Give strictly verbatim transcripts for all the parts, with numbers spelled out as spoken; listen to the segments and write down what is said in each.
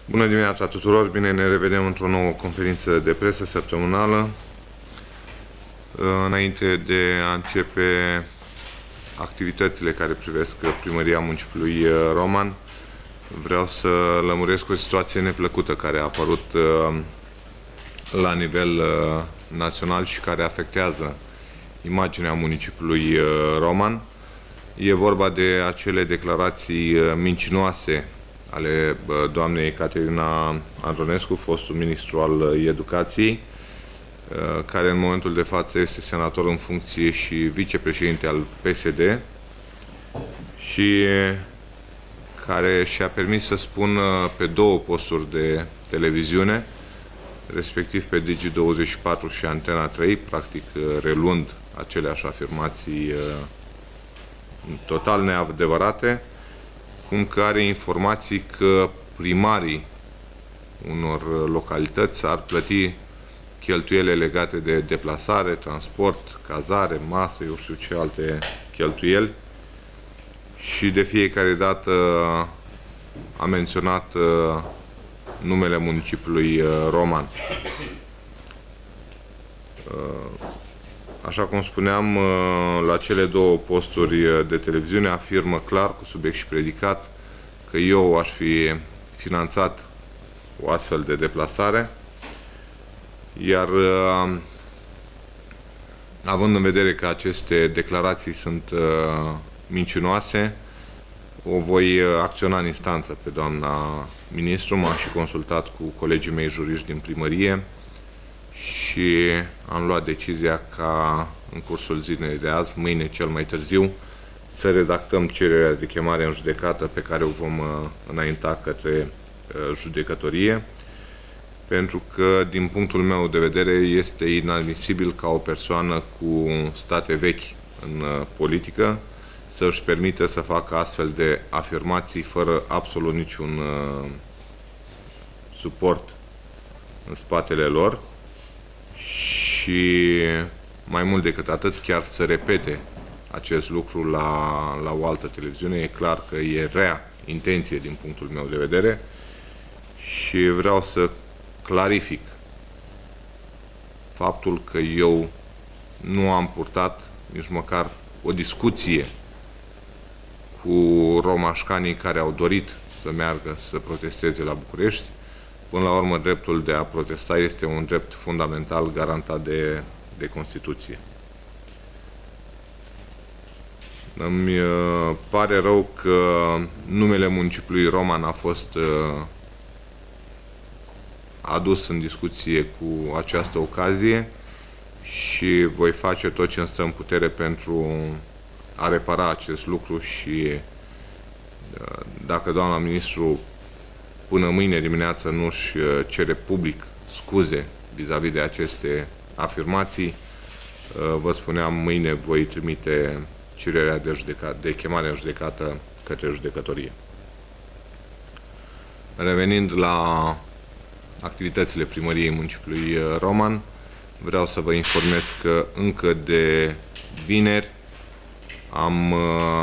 Bună dimineața tuturor! Bine ne revedem într-o nouă conferință de presă săptămânală. Înainte de a începe activitățile care privesc Primăria Municipiului Roman, vreau să lămuresc o situație neplăcută care a apărut la nivel național și care afectează imaginea municipiului Roman. E vorba de acele declarații mincinoase ale doamnei Caterina Andronescu, fostul ministru al Educației, care în momentul de față este senator în funcție și vicepreședinte al P S D și care și-a permis să spună pe două posturi de televiziune, respectiv pe Digi douăzeci și patru și Antena trei, practic reluând aceleași afirmații total neadevărate, cum că are informații că primarii unor localități ar plăti cheltuiele legate de deplasare, transport, cazare, masă, eu știu ce alte cheltuieli, și de fiecare dată a menționat numele municipiului Roman. Așa cum spuneam, la cele două posturi de televiziune afirmă clar, cu subiect și predicat, că eu aș fi finanțat o astfel de deplasare, iar având în vedere că aceste declarații sunt mincinoase, o voi acționa în instanță pe doamna ministru. M-am și consultat cu colegii mei juriști din primărie și am luat decizia ca în cursul zilei de azi, mâine cel mai târziu, să redactăm cererea de chemare în judecată pe care o vom înainta către judecătorie, pentru că, din punctul meu de vedere, este inadmisibil ca o persoană cu state vechi în politică să își permită să facă astfel de afirmații fără absolut niciun suport în spatele lor și, mai mult decât atât, chiar să repete acest lucru la, la o altă televiziune. E clar că e rea intenție din punctul meu de vedere și vreau să clarific faptul că eu nu am purtat nici măcar o discuție cu romașcanii care au dorit să meargă să protesteze la București. Până la urmă, dreptul de a protesta este un drept fundamental garantat de, de Constituție. Îmi uh, pare rău că numele municipiului Roman a fost uh, adus în discuție cu această ocazie și voi face tot ce îmi stă în putere pentru a repara acest lucru și uh, dacă doamna ministru până mâine dimineață nu își cere public scuze vis-a-vis de aceste afirmații, vă spuneam, mâine voi trimite cererea de, judecat, de chemare în judecată către judecătorie. Revenind la activitățile Primăriei Municipiului Roman, vreau să vă informez că încă de vineri am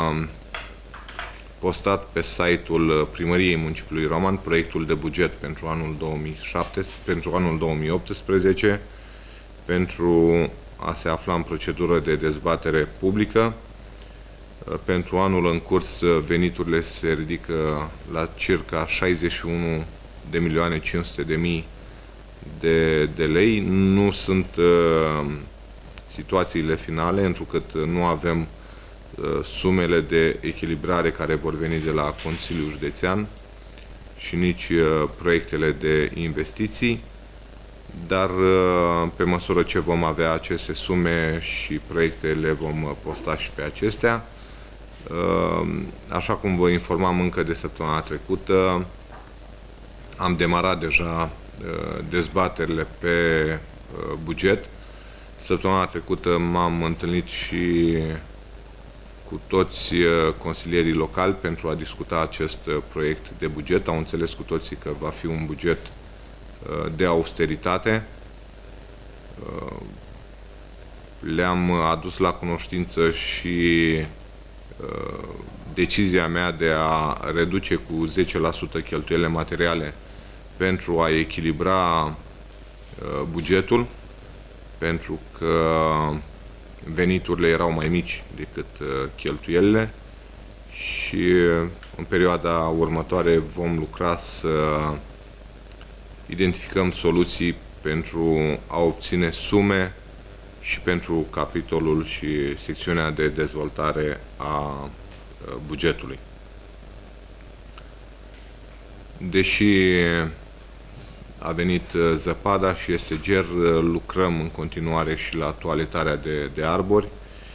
postat pe site-ul Primăriei Municipiului Roman proiectul de buget pentru anul două mii șaptesprezece, pentru anul două mii optsprezece, pentru a se afla în procedură de dezbatere publică. Pentru anul în curs, veniturile se ridică la circa șaizeci și unu de milioane cinci sute de mii de, de lei. Nu sunt uh, situațiile finale, întrucât nu avem sumele de echilibrare care vor veni de la Consiliul Județean și nici uh, proiectele de investiții, dar uh, pe măsură ce vom avea aceste sume și proiecte, le vom posta și pe acestea. Uh, așa cum vă informam încă de săptămâna trecută, am demarat deja uh, dezbaterile pe uh, buget. Săptămâna trecută m-am întâlnit și cu toți consilierii locali pentru a discuta acest proiect de buget. Au înțeles cu toții că va fi un buget de austeritate. Le-am adus la cunoștință și decizia mea de a reduce cu zece la sută cheltuielile materiale pentru a echilibra bugetul, pentru că veniturile erau mai mici decât cheltuielile și în perioada următoare vom lucra să identificăm soluții pentru a obține sume și pentru capitolul și secțiunea de dezvoltare a bugetului. Deși a venit zăpada și este ger, lucrăm în continuare și la toaletarea de, de arbori.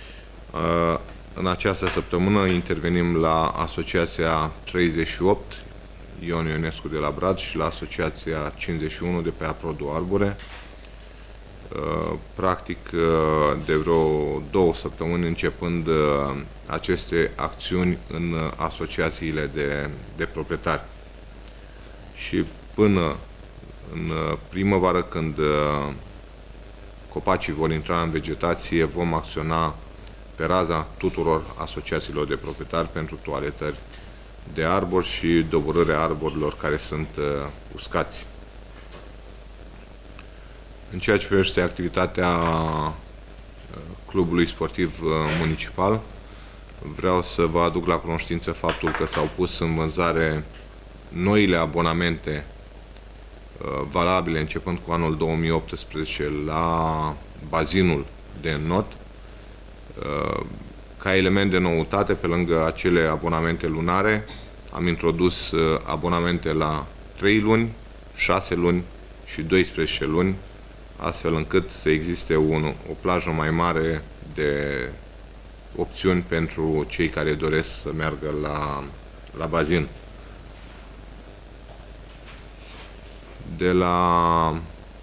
În această săptămână intervenim la Asociația treizeci și opt, Ion Ionescu de la Brad, și la Asociația cincizeci și unu de pe Aprodu Arbore. Practic, de vreo două săptămâni începând aceste acțiuni în asociațiile de, de proprietari. Și până în primăvară, când copacii vor intra în vegetație, vom acționa pe raza tuturor asociațiilor de proprietari pentru toaletări de arbori și doborârea arborilor care sunt uscați. În ceea ce privește activitatea clubului sportiv municipal, vreau să vă aduc la cunoștință faptul că s-au pus în vânzare noile abonamente valabile începând cu anul două mii optsprezece la bazinul de înnot. Ca element de noutate, pe lângă acele abonamente lunare, am introdus abonamente la trei luni, șase luni și doisprezece luni, astfel încât să existe un, o plajă mai mare de opțiuni pentru cei care doresc să meargă la, la bazin. De la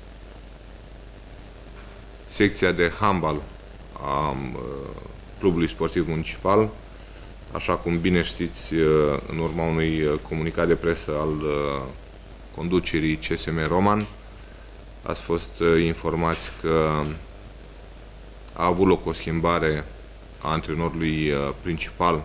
secția de handbal a clubului sportiv municipal, așa cum bine știți, în urma unui comunicat de presă al conducerii C S M Roman, ați fost informați că a avut loc o schimbare a antrenorului principal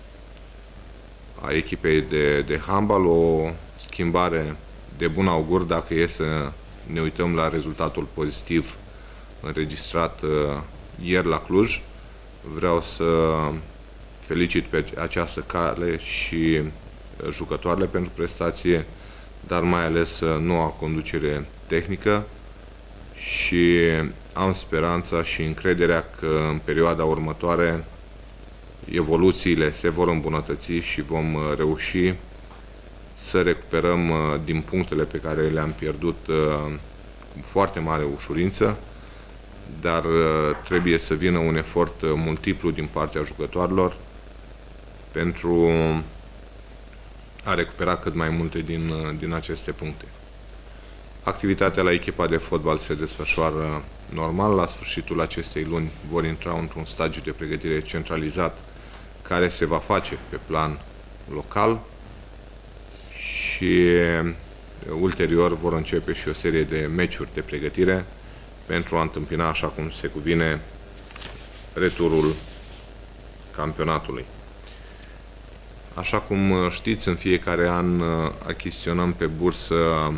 a echipei de, de handbal, o schimbare de bun augur dacă e să ne uităm la rezultatul pozitiv înregistrat ieri la Cluj. Vreau să felicit pe această cale și jucătoarele pentru prestație, dar mai ales noua conducere tehnică, și am speranța și încrederea că în perioada următoare evoluțiile se vor îmbunătăți și vom reuși să recuperăm din punctele pe care le-am pierdut cu foarte mare ușurință, dar trebuie să vină un efort multiplu din partea jucătorilor pentru a recupera cât mai multe din, din aceste puncte. Activitatea la echipa de fotbal se desfășoară normal. La sfârșitul acestei luni vor intra într-un stagiu de pregătire centralizat care se va face pe plan local și ulterior vor începe și o serie de meciuri de pregătire pentru a întâmpina, așa cum se cuvine, returul campionatului. Așa cum știți, în fiecare an achiziționăm pe bursă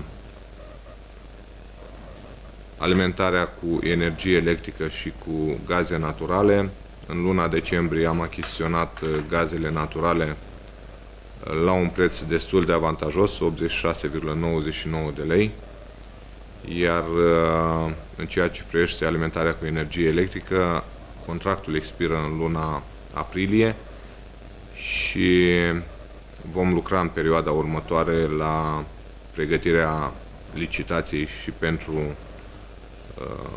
alimentarea cu energie electrică și cu gaze naturale. În luna decembrie am achiziționat gazele naturale la un preț destul de avantajos, optzeci și șase virgulă nouăzeci și nouă de lei, iar în ceea ce privește alimentarea cu energie electrică, contractul expiră în luna aprilie și vom lucra în perioada următoare la pregătirea licitației și pentru uh,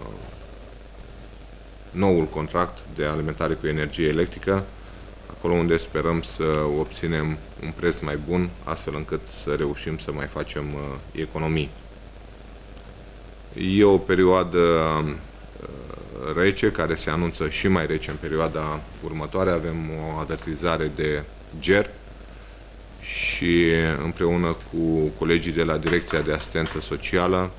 noul contract de alimentare cu energie electrică, acolo unde sperăm să obținem un preț mai bun, astfel încât să reușim să mai facem uh, economii. E o perioadă uh, rece, care se anunță și mai rece în perioada următoare. Avem o avertizare de ger și împreună cu colegii de la Direcția de Asistență Socială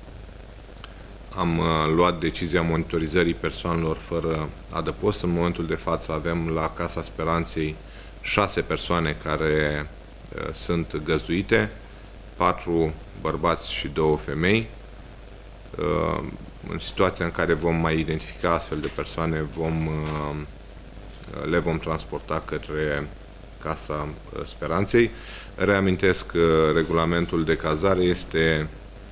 am luat decizia monitorizării persoanelor fără adăpost. În momentul de față avem la Casa Speranței șase persoane care sunt găzduite, patru bărbați și două femei. În situația în care vom mai identifica astfel de persoane, vom, le vom transporta către Casa Speranței. Reamintesc că regulamentul de cazare este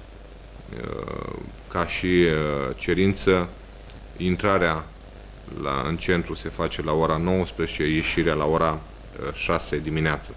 ca și cerință, intrarea la, în centru se face la ora nouăsprezece, ieșirea la ora șase dimineață.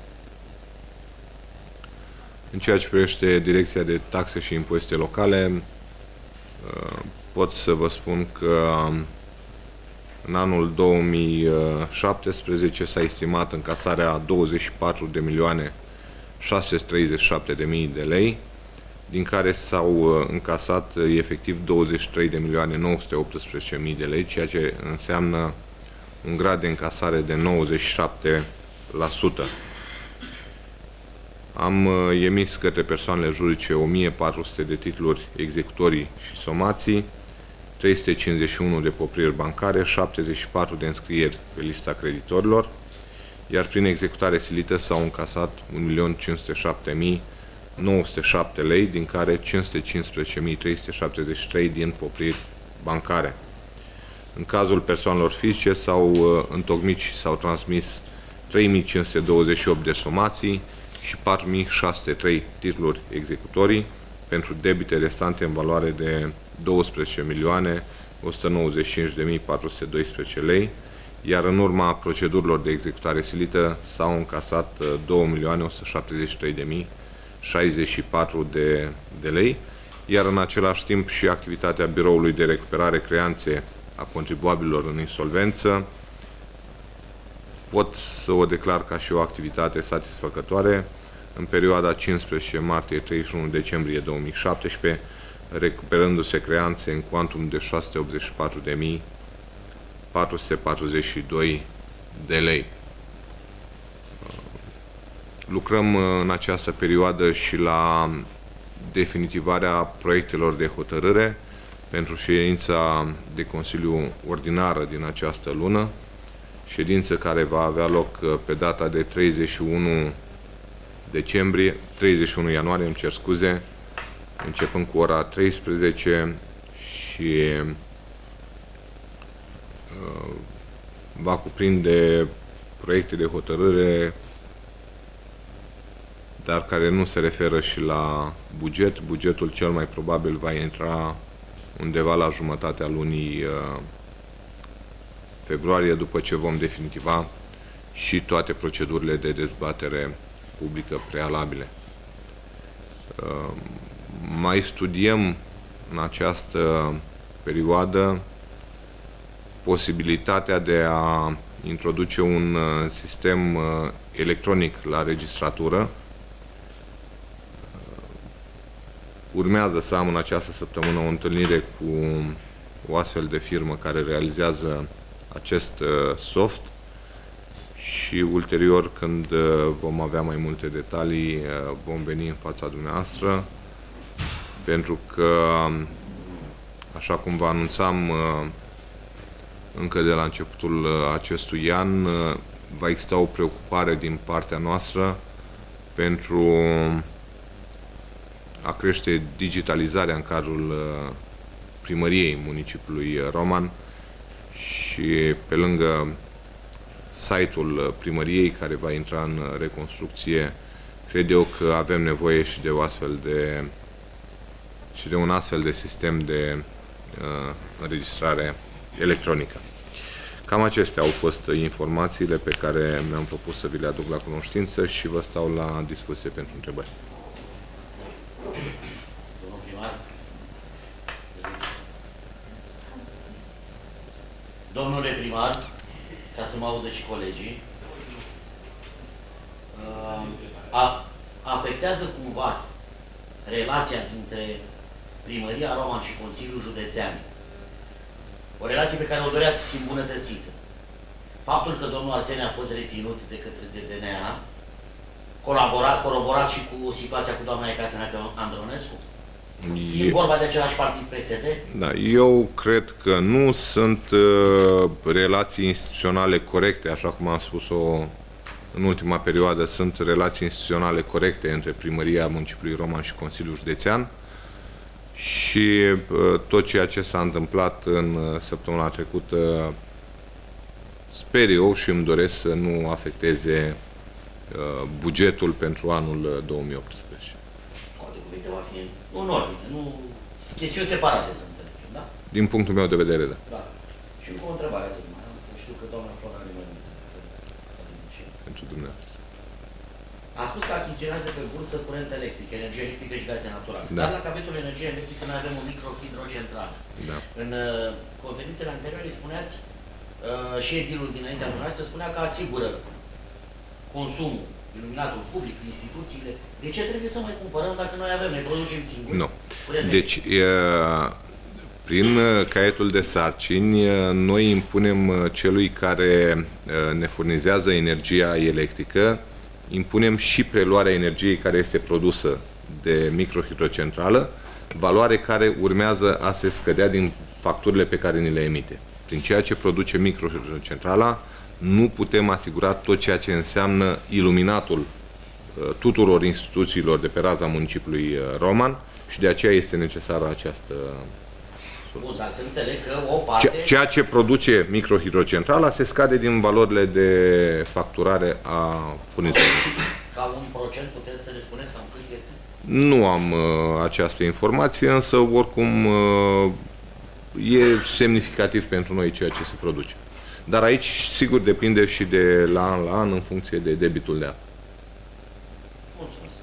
În ceea ce privește Direcția de Taxe și Impozite Locale, pot să vă spun că în anul două mii șaptesprezece s-a estimat încasarea douăzeci și patru de milioane șase sute treizeci și șapte de mii de lei, din care s-au încasat efectiv douăzeci și trei de milioane nouă sute optsprezece mii de lei, ceea ce înseamnă un grad de încasare de nouăzeci și șapte la sută. Am emis către persoanele juridice o mie patru sute de titluri executorii și somații, trei sute cincizeci și unu de popriri bancare, șaptezeci și patru de înscrieri pe lista creditorilor, iar prin executare silită s-au încasat un milion cinci sute șapte mii nouă sute șapte lei, din care cinci sute cincisprezece mii trei sute șaptezeci și trei din popriri bancare. În cazul persoanelor fizice s-au întocmit și s-au transmis trei mii cinci sute douăzeci și opt de somații și patru mii șase sute trei titluri executorii pentru debite restante în valoare de douăsprezece milioane o sută nouăzeci și cinci de mii patru sute doisprezece lei, iar în urma procedurilor de executare silită s-au încasat două milioane o sută șaptezeci și trei de mii șaizeci și patru de, de lei, iar în același timp și activitatea Biroului de Recuperare Creanțe a contribuabililor în insolvență pot să o declar ca și o activitate satisfăcătoare în perioada cincisprezece martie - treizeci și unu decembrie două mii șaptesprezece, recuperându-se creanțe în cuantum de șase sute optzeci și patru de mii patru sute patruzeci și doi de lei. Lucrăm în această perioadă și la definitivarea proiectelor de hotărâre pentru ședința de Consiliu ordinară din această lună, ședință care va avea loc pe data de treizeci și unu decembrie, treizeci și unu ianuarie, îmi cer scuze, începând cu ora treisprezece și uh, va cuprinde proiecte de hotărâre, dar care nu se referă și la buget. Bugetul cel mai probabil va intra undeva la jumătatea lunii uh, februarie, după ce vom definitiva și toate procedurile de dezbatere publică prealabile. Uh, mai studiem în această perioadă posibilitatea de a introduce un uh, sistem uh, electronic la registratură. Urmează să am în această săptămână o întâlnire cu o astfel de firmă care realizează acest uh, soft și ulterior, când uh, vom avea mai multe detalii, uh, vom veni în fața dumneavoastră, pentru că, așa cum vă anunțam uh, încă de la începutul uh, acestui an, uh, va exista o preocupare din partea noastră pentru a crește digitalizarea în cadrul uh, primăriei municipiului Roman și pe lângă site-ul primăriei care va intra în reconstrucție, cred eu că avem nevoie și de o astfel de și de un astfel de sistem de uh, înregistrare electronică. Cam acestea au fost informațiile pe care mi-am propus să vi le aduc la cunoștință și vă stau la discuție pentru întrebări. Domnul primar? Domnule primar, ca să mă audă și colegii, a, afectează cumva relația dintre Primăria Roman și Consiliul Județean, o relație pe care o doreați îmbunătățită. Faptul că domnul Arsene a fost reținut de către D D N A, colaborat, coroborat și cu situația cu doamna Ecaterina Andronescu? Fiind vorba de același partid P S D? Da, eu cred că nu sunt uh, relații instituționale corecte, așa cum am spus-o în ultima perioadă sunt relații instituționale corecte între Primăria Municipiului Roman și Consiliul Județean și tot ceea ce s-a întâmplat în săptămâna trecută, sper eu și îmi doresc să nu afecteze bugetul pentru anul două mii optsprezece. Alte cuvinte va fi în ordine, nu chestiuni separate, să înțelegem, da? Din punctul meu de vedere, da. Da. Și încă o întrebare atât mai am. Știu că doamna Flora are mai multe. Pentru dumneavoastră. Ați spus că achiziționați de pe bursă curent electric, energie electrică și gaze naturale. Da. Dar la capitolul energie electrică noi avem un microhidrocentrală. Da. În uh, conferințele anterioare spuneați, uh, și edilul dinaintea dumneavoastră spunea că asigură consumul, iluminatul public, instituțiile. De ce trebuie să mai cumpărăm dacă noi avem, ne producem singuri? Nu. Deci, e, prin caietul de sarcini, noi impunem celui care ne furnizează energia electrică, impunem și preluarea energiei care este produsă de microhidrocentrală, valoare care urmează a se scădea din facturile pe care ni le emite. Prin ceea ce produce microhidrocentrala, nu putem asigura tot ceea ce înseamnă iluminatul tuturor instituțiilor de pe raza municipiului Roman și de aceea este necesară această... Bun, dar să înțeleg că o parte... Ceea ce produce microhidrocentrala se scade din valorile de facturare a furnizorului. Ca un procent puteți să ne spuneți cam cât este? Nu am uh, această informație, însă oricum uh, e semnificativ pentru noi ceea ce se produce. Dar aici, sigur, depinde și de la an la an în funcție de debitul de apă. Mulțumesc.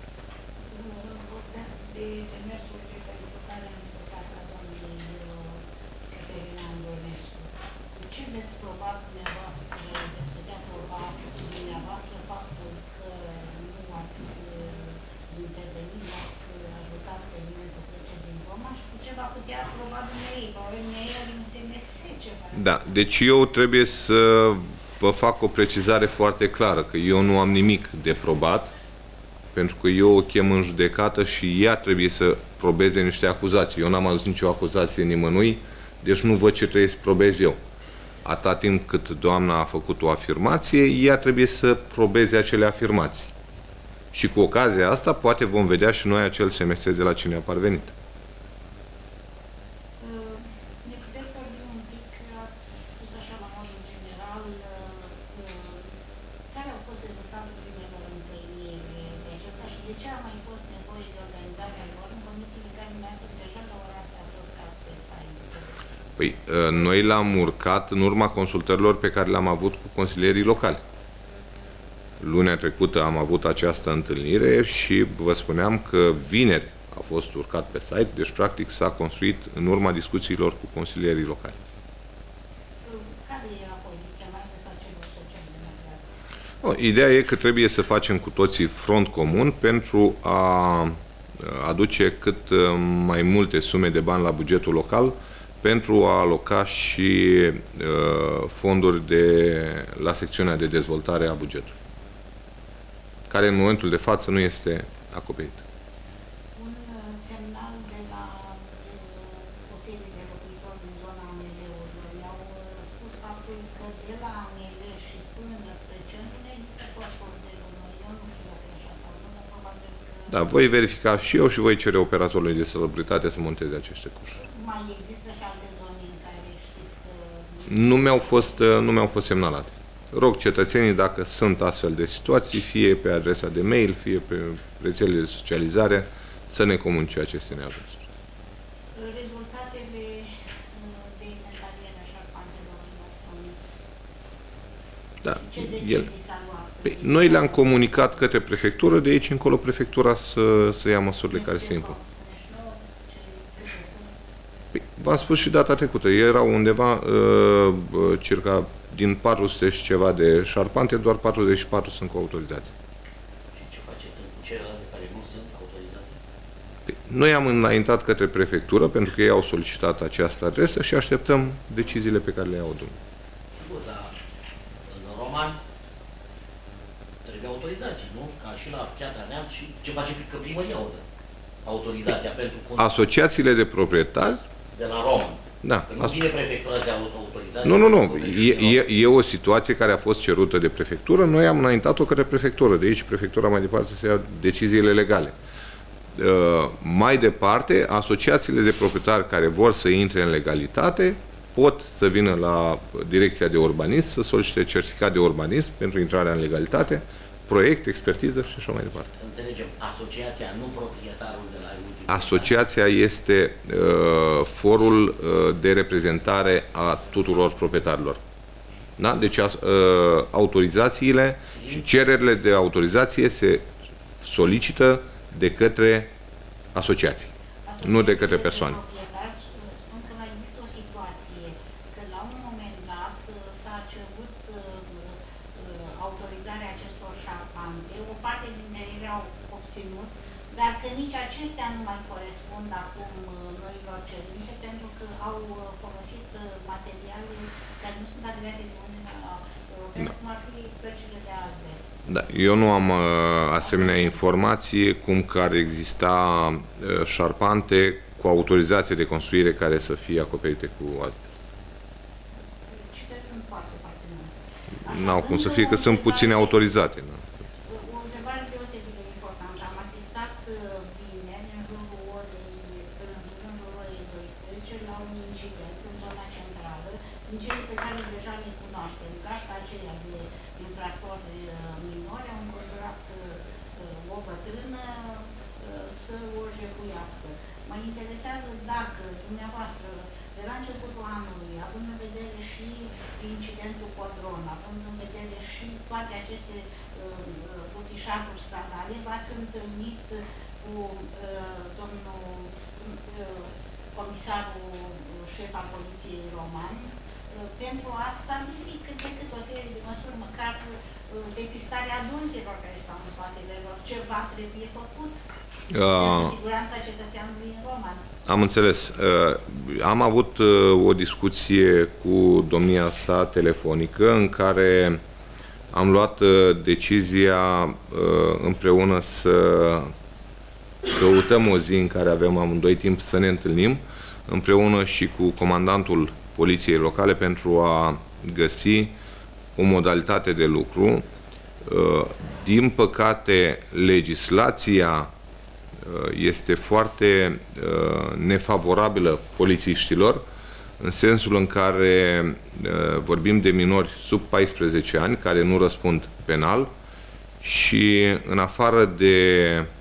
Ce veți proba dumneavoastră, veți putea proba dumneavoastră faptul că nu ați intervenit, nu ați ajutat pe nimeni să plece din Roma și cu ce va putea proba dumneavoastră? Probabil dumneavoastră din S M S ceva. Da, deci eu trebuie să vă fac o precizare foarte clară, că eu nu am nimic de probat, pentru că eu o chem în judecată și ea trebuie să probeze niște acuzații. Eu n-am adus nicio acuzație nimănui, deci nu văd ce trebuie să probez eu. Atâta timp cât doamna a făcut o afirmație, ea trebuie să probeze acele afirmații. Și cu ocazia asta, poate vom vedea și noi acel S M S de la cine a parvenit. Ne puteți vorbi un pic, ați spus așa la modul general, care au fost rezultatele primelor întâlniri de acesta și de ce a mai fost nevoie de organizarea lor în condițiile în care dumneavoastră deja la ora asta ați urcat pe site? Păi, noi l-am urcat în urma consultărilor pe care le-am avut cu consilierii locali. Lunea trecută am avut această întâlnire și vă spuneam că vineri a fost urcat pe site, deci practic s-a construit în urma discuțiilor cu consilierii locali. Care era poziția mai ales a celor socialdemocrați? Ideea e că trebuie să facem cu toții front comun pentru a aduce cât mai multe sume de bani la bugetul local pentru a aloca și uh, fonduri de, la secțiunea de dezvoltare a bugetului, care în momentul de față nu este acoperită. Un semnal de la o serie de locuitori din zona A N L-urilor mi-au spus faptul că de la A N L și până spre centru nu există coșuri de gunoi. Eu nu știu dacă e așa sau nu, dar probabil că... Da, voi verifica și eu și voi cere operatorului de salubritate să monteze aceste coșuri. Mai există și alte zone în care știți că... Nu mi-au fost, nu mi-au fost semnalate. Rog cetățenii, dacă sunt astfel de situații, fie pe adresa de mail, fie pe rețelele de socializare, să ne comunice aceste neajunsuri. Rezultatele de inventariere a șarpantelor le-ați promis. Da, Ce el... decizii s-a luat? Păi, noi le-am comunicat către prefectură, de aici încolo prefectura să, să ia măsurile care se impun. Păi, v-am spus și data trecută, erau undeva uh, circa din patru sute și ceva de șarpante, doar patruzeci și patru sunt cu autorizație. Și ce faceți cu celelalte care nu sunt autorizate? Păi, noi am înaintat către prefectură pentru că ei au solicitat această adresă și așteptăm deciziile pe care le iau domnul. Sigur, dar în Roman trebuie autorizații, nu? Ca și la Piatra Neamț și ce face că primăria o dă autorizația pentru... Asociațiile de proprietari de la Roman. Da. Că nu vine prefectura să dea autorizație. autorizație? Nu, nu, nu. E, e, e o situație care a fost cerută de prefectură. Noi am înaintat-o către prefectură. De aici prefectura mai departe să ia deciziile legale. Uh, mai departe, asociațiile de proprietari care vor să intre în legalitate pot să vină la direcția de urbanism să solicite certificat de urbanism pentru intrarea în legalitate, proiect, expertiză și așa mai departe. Să înțelegem, asociația, nu proprietarul de la ultimul. Asociația este uh, forul uh, de reprezentare a tuturor proprietarilor. Da? Deci uh, autorizațiile și cererile de autorizație se solicită de către asociații, nu de către persoane. Spun că mai există o situație că la un moment dat s-a cerut autorizarea acestor șarpante, o parte dintre ele au obținut, dar că nici acestea nu mai corespund acum noilor cerințe pentru că au folosit materiale care nu sunt agreate de Uniunea Europeană, cum ar fi plăcile de azbest. Da, eu nu am uh, asemenea informații cum că ar exista uh, șarpante cu autorizație de construire care să fie acoperite cu azbest. Citesc sunt foarte, foarte multe. N-au cum să fie, că sunt puține autorizate. Da. O întrebare deosebit de importantă. Am asistat vineri în jurul orei, în jurul orei doisprezece la un incident în zona centrală, din cele pe care deja le cunoaștem. Gașca aceea de infractori minori au înconjurat o bătrână să o jefuiască. Mă interesează dacă dumneavoastră, de la începutul anului, având în vedere și incidentul Codron, având în vedere și toate aceste futișaturi stradale, v-ați întâlnit cu uh, domnul uh, comisarul șef al Poliției Romani uh, pentru a stabili cât de cât o serie de măsuri, măcar uh, depistarea adulților care stau în spatele lor. Ceva trebuie făcut pentru siguranța cetățeanului în Roman. Am înțeles. Uh, am avut uh, o discuție cu domnia sa telefonică în care am luat uh, decizia uh, împreună să căutăm o zi în care avem amândoi timp să ne întâlnim, împreună și cu comandantul Poliției Locale pentru a găsi o modalitate de lucru. Uh, din păcate, legislația este foarte uh, nefavorabilă polițiștilor, în sensul în care uh, vorbim de minori sub paisprezece ani care nu răspund penal și în afară de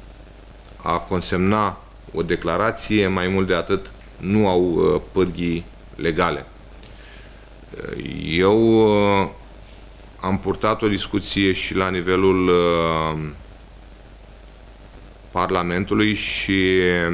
a consemna o declarație, mai mult de atât, nu au uh, pârghii legale. Eu uh, am purtat o discuție și la nivelul uh, Parlamentului și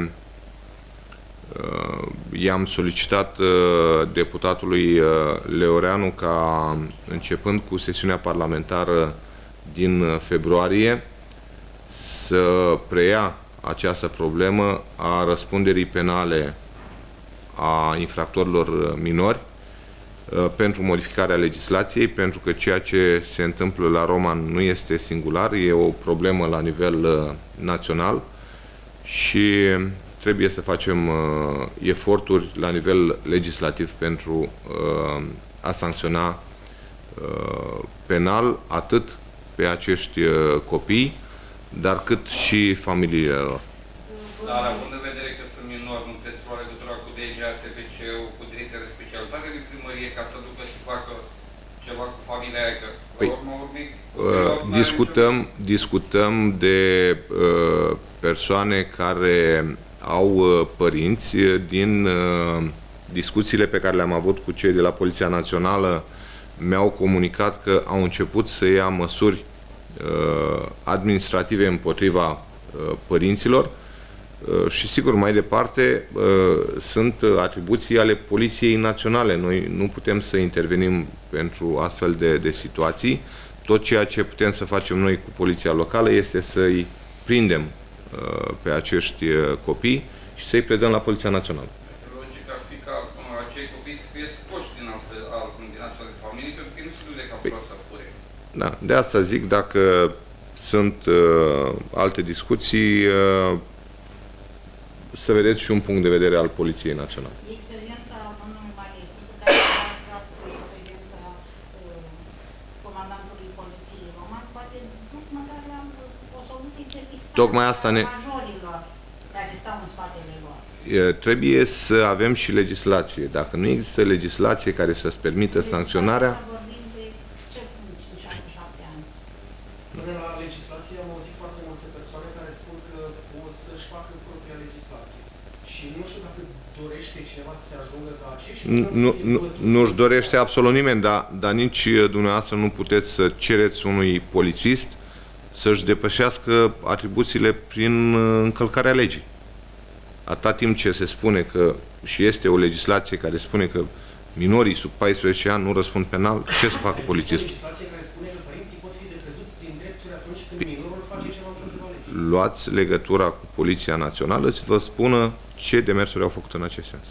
uh, i-am solicitat uh, deputatului uh, Leoreanu ca, începând cu sesiunea parlamentară din februarie, să preia această problemă a răspunderii penale a infractorilor minori uh, pentru modificarea legislației, pentru că ceea ce se întâmplă la Roman nu este singular, e o problemă la nivel uh, național și trebuie să facem uh, eforturi la nivel legislativ pentru uh, a sancționa uh, penal atât pe acești uh, copii, dar cât și familiile lor. Dar având în vedere că sunt minori, nu trebuie să lua legătura cu D G A S P C-ul, cu Direcția de Specialitate de Primărie, ca să ducă să facă ceva cu familia aia, că păi, la urmă urmei, uh, discutăm, discutăm de uh, persoane care au uh, părinți. Din uh, discuțiile pe care le-am avut cu cei de la Poliția Națională, mi-au comunicat că au început să ia măsuri uh, administrative împotriva uh, părinților. Și sigur, mai departe, sunt atribuții ale Poliției Naționale. Noi nu putem să intervenim pentru astfel de, de situații. Tot ceea ce putem să facem noi cu Poliția Locală este să-i prindem pe acești copii și să-i predăm la Poliția Națională. Logic ar fi ca acei copii să fie scoși din, alte, din astfel de familii, pentru că nu se duce ca păi, să fure. Da, de asta zic, dacă sunt uh, alte discuții, uh, să vedeți și un punct de vedere al Poliției Naționale. Experiența domnului Mariescu, care a Tocmai asta ne... majorilor care stau în spatele lor. Trebuie să avem și legislație. Dacă nu există legislație care să-ți permită sancționarea... Vorbim de cel puțin șase șapte ani. Până la legislație am auzit foarte multe persoane care spun că o să-și facă propria legislație. Și nu știu dacă dorește cineva să se ajungă ca acești... Nu, nu, nu-și dorește absolut nimeni, dar, dar nici dumneavoastră nu puteți să cereți unui polițist să-și depășească atribuțiile prin încălcarea legii. Atâta timp ce se spune că, și este o legislație care spune că minorii sub paisprezece ani nu răspund penal, ce să facă polițistul? Legislație care spune că părinții pot fi decăzuți din drepturi atunci când minorul face ceva împotriva legii. Luați legătura cu Poliția Națională să vă spună ce demersuri au făcut în acest sens.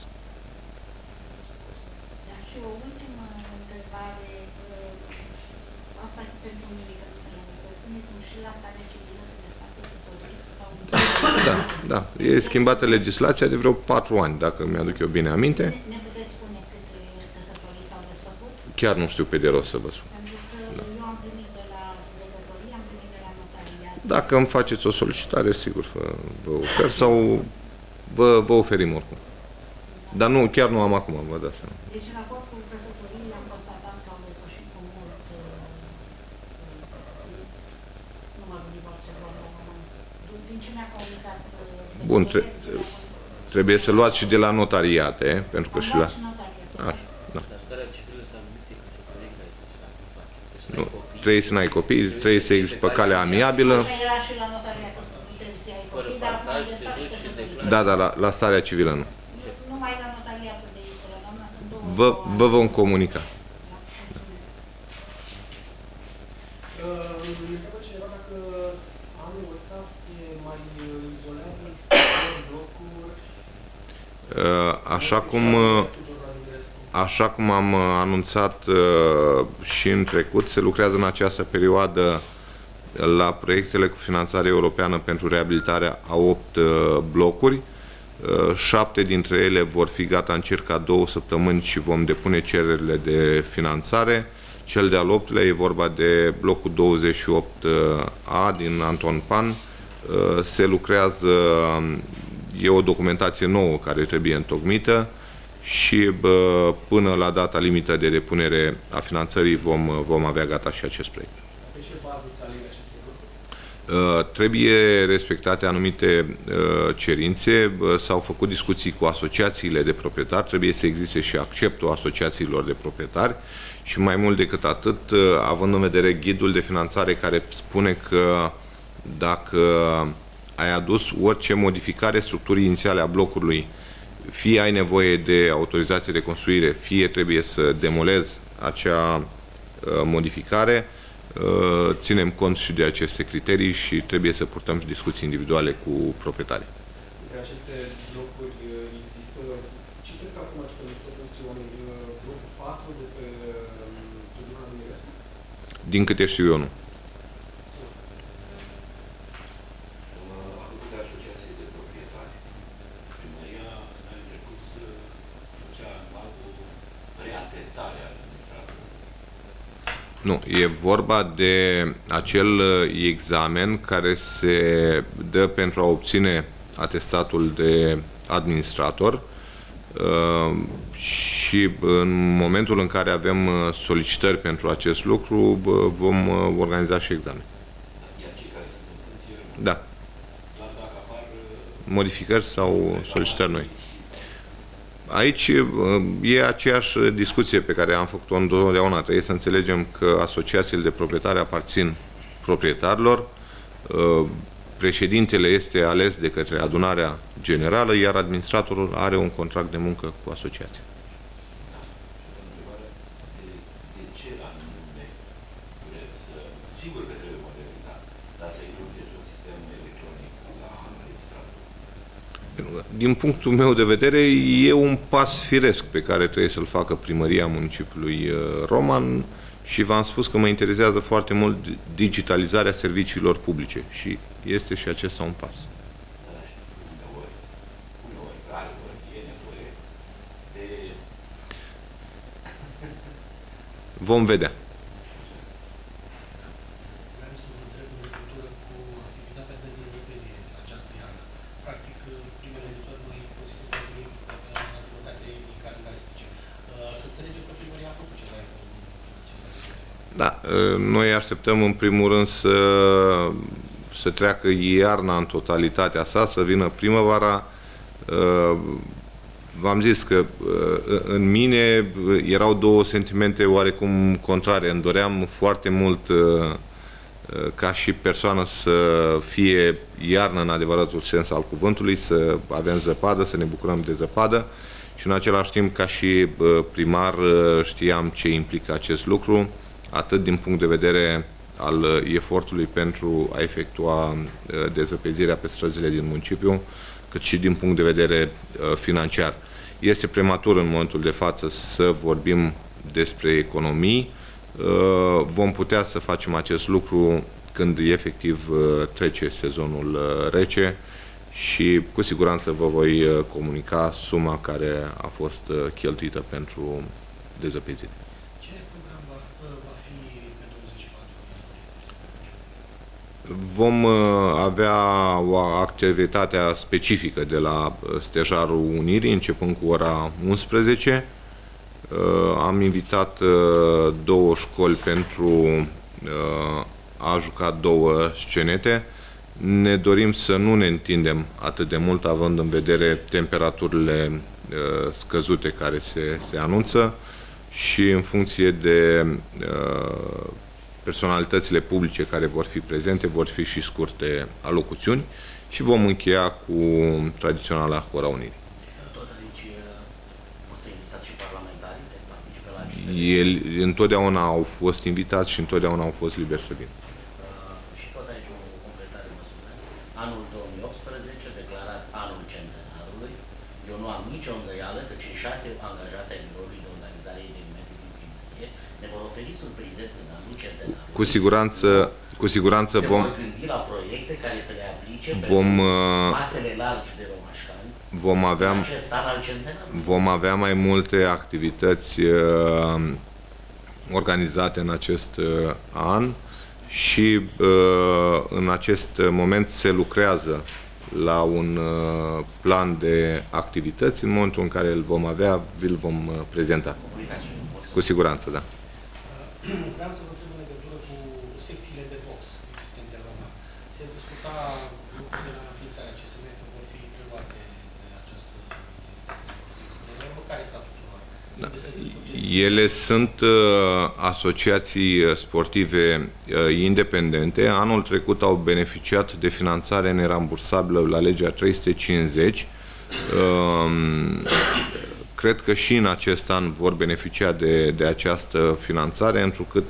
Dar și o ultimă întrebare, asta pentru mine, că nu se rămâne. Spuneți-mi și la starea civilă să desfacă căsătorii sau... Da, da. E schimbată legislația de vreo patru ani, dacă mi-aduc eu bine aminte. Ne, ne puteți spune câte căsătorii s-au desfăcut? Chiar nu știu pe de rost să vă spun. Pentru că da. Eu am primit de la judecătorie, am primit de la notariat. Dacă îmi faceți o solicitare, sigur vă, vă ofer sau vă, vă oferim oricum. Dar nu, chiar nu am acum, vă dați seama. Deci, în raport cu căsătoriile, am constatat că au depășit cu mult numărul divorțelor la moment. Din ce mi-a comunicat... Bun, tre trebuie să luați și de la notariate, pentru că am și la... și notariate. A, da. Dar starea civilă sunt anumite căsătorii care trebuie să facă. Nu, trebuie să n-ai copii, trebuie să existe pe calea amiabilă. Așa era și la notariat, că nu trebuie să ai copii, dar acum am desfat și căsătorii. Da, dar la, la starea civilă nu. Numai la notariatul de aici, la doamna, sunt două... Vă, vă vom comunica. Da, mulțumesc. Ne întreabă cineva dacă anul ăsta se mai izolează exterior blocuri... Așa cum... Așa cum am anunțat și în trecut, se lucrează în această perioadă la proiectele cu finanțare europeană pentru reabilitarea a opt blocuri. Șapte dintre ele vor fi gata în circa două săptămâni și vom depune cererile de finanțare. Cel de-al optulea e vorba de blocul douăzeci și opt A din Anton Pan. Se lucrează, e o documentație nouă care trebuie întocmită și bă, până la data limită de depunere a finanțării vom, vom avea gata și acest proiect. Pe ce bază se aleg aceste blocuri? Uh, trebuie respectate anumite uh, cerințe, uh, s-au făcut discuții cu asociațiile de proprietari, trebuie să existe și acceptul asociațiilor de proprietari și mai mult decât atât, uh, având în vedere ghidul de finanțare care spune că dacă ai adus orice modificare structurii inițiale a blocului, fie ai nevoie de autorizație de construire, fie trebuie să demolezi acea uh, modificare, uh, ținem cont și de aceste criterii și trebuie să purtăm și discuții individuale cu proprietarii. Între aceste blocuri există, citesc acum ce tot despre oameni, blocul patru de pe Tudora Dumirescu? Din câte știu eu, nu. Nu, e vorba de acel examen care se dă pentru a obține atestatul de administrator și în momentul în care avem solicitări pentru acest lucru vom organiza și examen. Da. Modificări sau solicitări noi. Aici e aceeași discuție pe care am făcut-o întotdeauna. Trebuie să înțelegem că asociațiile de proprietari aparțin proprietarilor, președintele este ales de către adunarea generală, iar administratorul are un contract de muncă cu asociația. Din punctul meu de vedere, e un pas firesc pe care trebuie să-l facă primăria municipiului Roman și v-am spus că mă interesează foarte mult digitalizarea serviciilor publice și este și acesta un pas. Vom vedea. Vreau să vă întreb în legătură cu activitatea de dezăpezire. Da, noi așteptăm în primul rând să, să treacă iarna în totalitatea sa, să vină primăvara. V-am zis că în mine erau două sentimente oarecum contrare. Îmi doream foarte mult ca și persoană să fie iarnă în adevăratul sens al cuvântului, să avem zăpadă, să ne bucurăm de zăpadă și în același timp ca și primar știam ce implică acest lucru, atât din punct de vedere al efortului pentru a efectua dezăpezirea pe străzile din municipiu, cât și din punct de vedere financiar. Este prematur în momentul de față să vorbim despre economii. Vom putea să facem acest lucru când efectiv trece sezonul rece și cu siguranță vă voi comunica suma care a fost cheltuită pentru dezăpezire. Ce program va, va fi pe douăzeci și patru? Vom avea o activitate specifică de la Stejarul Unirii, începând cu ora unsprezece. Am invitat două școli pentru a juca două scenete. Ne dorim să nu ne întindem atât de mult, având în vedere temperaturile scăzute care se, se anunță și în funcție de personalitățile publice care vor fi prezente, vor fi și scurte alocuțiuni și vom încheia cu tradiționala Hora Unirii. Tot aici o să invitați și parlamentarii să participe la aceste... Ei întotdeauna au fost invitați și întotdeauna au fost liberi să vină. Uh, și tot aici o completare, mă spuneți. Anul două mii optsprezece, declarat anul centenarului, eu nu am nicio îndoială că cei șase angajați ai biroului de organizare a evenimente din primărie ne vor oferi surprize până anul centenarului. Cu siguranță, cu siguranță Se vom... vor gândi la proiecte care să le aplice vom, pentru masele largi de romașcani vom avea, în acest an al centenarului. vom avea mai multe activități uh, organizate în acest uh, an și uh, în acest moment se lucrează la un uh, plan de activități. În momentul în care îl vom avea, vi-l vom uh, prezenta. Cu siguranță, da. Vreau să vă întreb în legătură cu secțiile de box existente în Roma. Se discuta lucruri de la înființarea acestui că vor fi preluate de această normă. Care este statutul lor? Da. Ele sunt uh, asociații sportive uh, independente. Anul trecut au beneficiat de finanțare nerambursabilă la legea trei sute cincizeci. Uh, Cred că și în acest an vor beneficia de, de această finanțare, întrucât,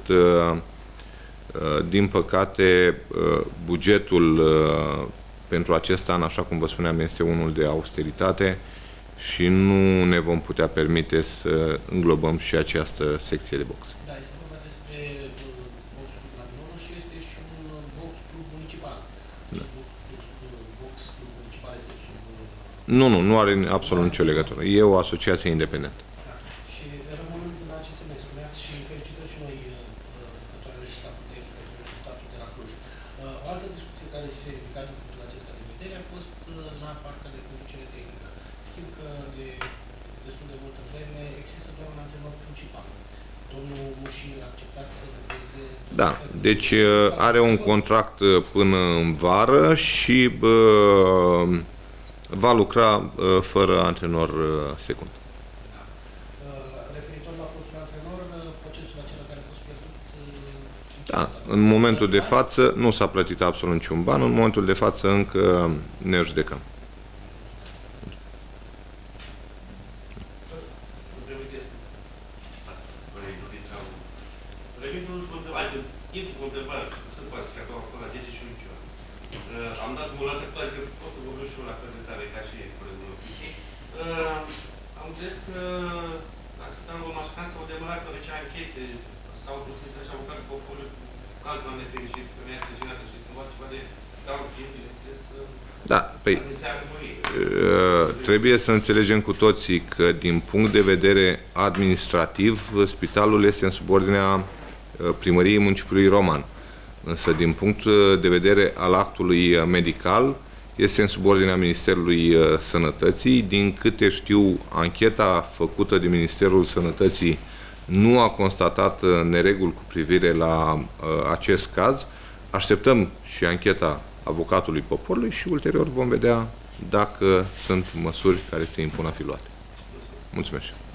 din păcate, bugetul pentru acest an, așa cum vă spuneam, este unul de austeritate și nu ne vom putea permite să înglobăm și această secție de box. Da, este vorba despre boxul la Minorul și este și un box club municipal. Da. Box club municipal este sub... Nu, nu, nu are absolut nicio legătură. E o asociație independentă. Da. Și rămânând la ce se mai spuneați și felicitări și noi jucătoarele și staful tehnic pentru rezultatul de la Cluj. O altă discuție care se ridica din punctul acesta de vedere a fost la partea de conducere tehnică. Știm că de destul de multă vreme există doar un antrenor principal. Domnul Mușii a acceptat să lucreze... Da, deci are un contract până în vară și bă, va lucra fără antrenor secund. Da. Referitor la fostul antrenor, procesul acela care a fost pierdut... Da, în momentul de față nu s-a plătit absolut niciun ban, în momentul de față încă ne judecăm. Am dat mult la sectoare că pot să vorbesc și eu la fel de tare ca și colegul Opisii. Am înțeles că ați putea în Romașcan s-au demarat pe acea anchete, s-au pus să și avocat poporul cu alt am nefericit, că mi-a stăginată și sunt ceva de scaun fiind, bineînțeles, da, păi, trebuie să înțelegem cu toții că din punct de vedere administrativ, spitalul este în subordinea primăriei municipiului Roman. Însă, din punct de vedere al actului medical, este în subordinea Ministerului Sănătății. Din câte știu, ancheta făcută de Ministerul Sănătății nu a constatat nereguli cu privire la uh, acest caz. Așteptăm și ancheta avocatului poporului și ulterior vom vedea dacă sunt măsuri care se impun a fi luate. Mulțumesc!